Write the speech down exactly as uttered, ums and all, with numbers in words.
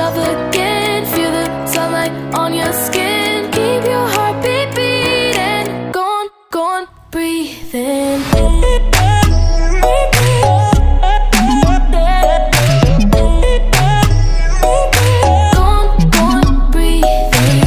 love again. Feel the sunlight on your skin. Keep your heartbeat beating. Go on, go on, breathe in.